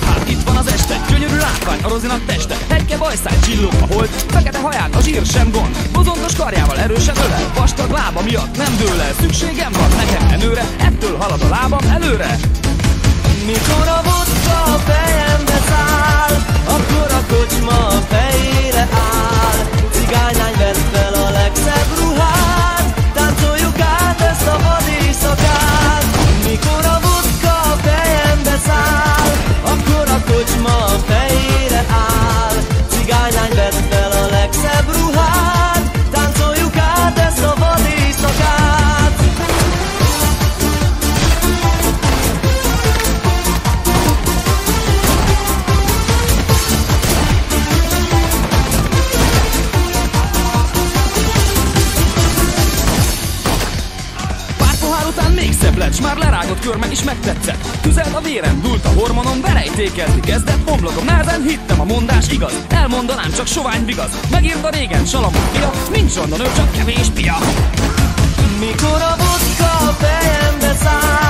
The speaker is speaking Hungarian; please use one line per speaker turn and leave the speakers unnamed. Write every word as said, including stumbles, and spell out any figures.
Hát itt van az este, gyönyörű látvány, a Rozinak teste. Hegyke bajszány, csillog a hold, fekete haján a zsír sem gond. Bozontos karjával erősen ölel, vastag lába miatt nem dől el. Szükségem van nekem menőre, ettől halad a lábam előre.
Mikor a vodka a fejembe száll, akkor a kocsma a fejére áll. Cigánylány vedd fel a legszebb ruhát, táncoljuk át ezt a vad éjszakát. Mikor a vodka a fejembe száll, akkor a kocsma a fejére áll. Cigánylány vedd fel a legszebb ruhát, táncoljuk át ezt a vad éjszakát.
Még szebb lett, s már lerágott körme is megtetszett. Tüzelt a vérem, dúlt a hormonom, verejtékezni kezdett homlokom. Nehezen hittem, a mondás igaz, elmondanám, csak sovány vigaz. Megírta régen Salamon fia, nincs ronda nő, csak kevés pia.
Mikor a vodka a fejembe száll,